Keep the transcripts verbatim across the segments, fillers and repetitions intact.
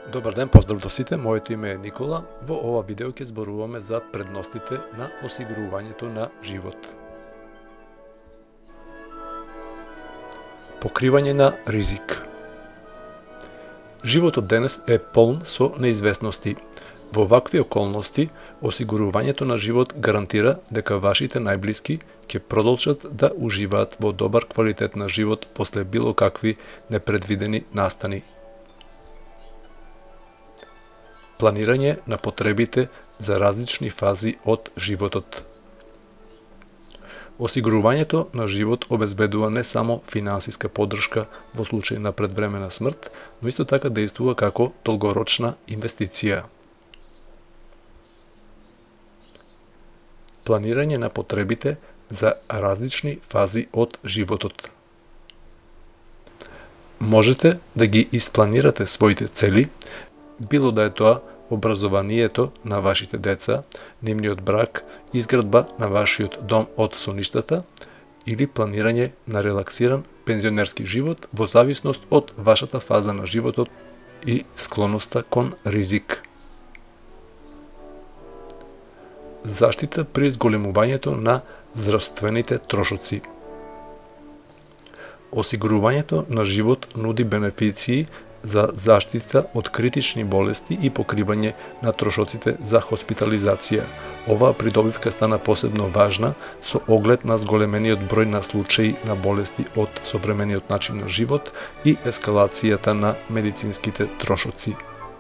Добар ден, поздрав до сите, моето име е Никола. Во ова видео ќе зборуваме за предностите на осигурувањето на живот. Покривање на ризик. Животот денес е полн со неизвестности. Во вакви околности, осигурувањето на живот гарантира дека вашите најблиски ќе продолжат да уживаат во добар квалитет на живот после било какви непредвидени настани. Планирање на потребите за различни фази од животот. Осигурувањето на живот обезбедува не само финансиска поддршка во случај на предвремена смрт, но исто така действува како долгорочна инвестиција. Планирање на потребите за различни фази од животот. Можете да ги испланирате своите цели, било да е тоа образованието на вашите деца, нивниот брак, изградба на вашиот дом од соништата или планирање на релаксиран пензионерски живот во зависност од вашата фаза на животот и склоноста кон ризик. Заштита при зголемувањето на здравствените трошоци. Осигурувањето на живот нуди бенефиции за заштита од критични болести и покривање на трошоците за хоспитализација. Оваа придобивка стана посебно важна со оглед на зголемениот број на случаи на болести од современиот начин на живот и ескалацијата на медицинските трошоци.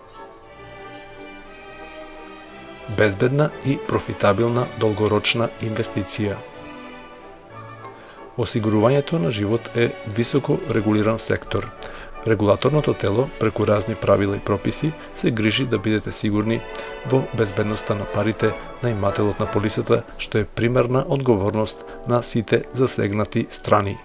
Безбедна и профитабилна долгорочна инвестиција. Осигурувањето на живот е високо регулиран сектор. Регулаторното тело, преку разни правила и прописи, се грижи да бидете сигурни во безбедноста на парите на имателот на полисата, што е примерна одговорност на сите засегнати страни.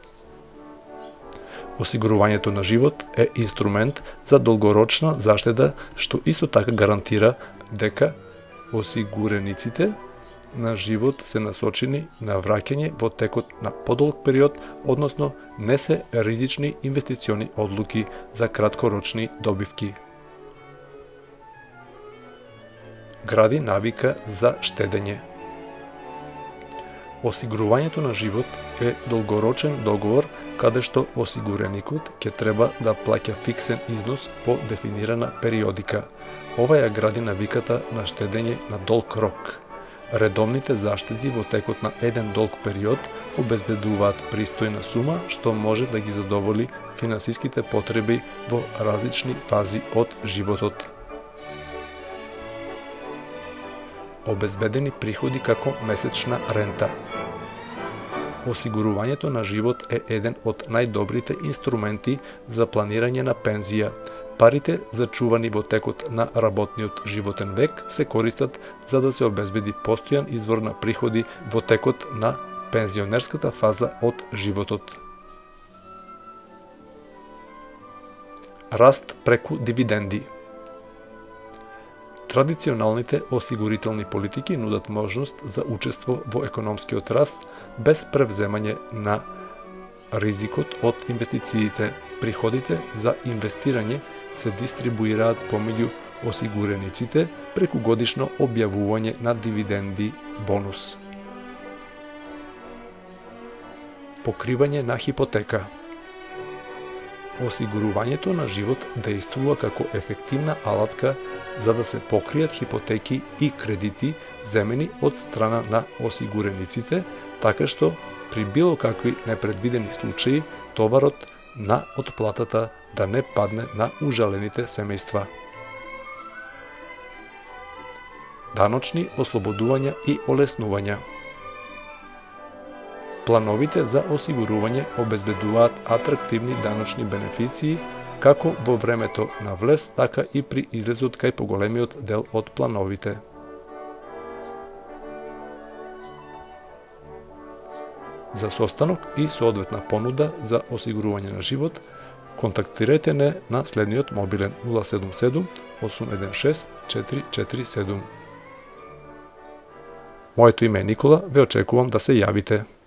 Осигурувањето на живот е инструмент за долгорочна заштеда, што исто така гарантира дека осигурениците на живот се насочени на враќање во текот на подолг период, односно не се ризични инвестициони одлуки за краткорочни добивки. Гради навика за штедење. Осигурувањето на живот е долгорочен договор каде што осигуреникот ќе треба да плаќа фиксен износ по дефинирана периодика. Ова ја гради навиката на штедење на долг рок. Редовните заштеди во текот на еден долг период обезбедуваат пристојна сума што може да ги задоволи финансиските потреби во различни фази од животот. Обезбедени приходи како месечна рента. Осигурувањето на живот е еден од најдобрите инструменти за планирање на пензија. Парите, зачувани во текот на работниот животен век, се користат за да се обезбеди постојан извор на приходи во текот на пензионерската фаза од животот. Раст преку дивиденди. Традиционалните осигурителни политики нудат можност за учество во економскиот раст без превземање на ризикот од инвестициите. Приходите за инвестирање се дистрибуираат помеѓу осигурениците преку годишно објавување на дивиденди бонус. Покривање на хипотека. Осигурувањето на живот действува како ефективна алатка за да се покријат хипотеки и кредити земени од страна на осигурениците, така што при било какви непредвидени случаи товарот на отплатата да не падне на ужалените семејства. Даночни ослободувања и олеснувања. Плановите за осигурување обезбедуваат атрактивни даночни бенефиции како во времето на влез, така и при излезот кај поголемиот дел од плановите. За состанок и соодветна понуда за осигурување на живот, контактирајте не на следниот мобилен нула седум седум осум еден шест четири четири седум. Моето име е Никола, ве очекувам да се јавите.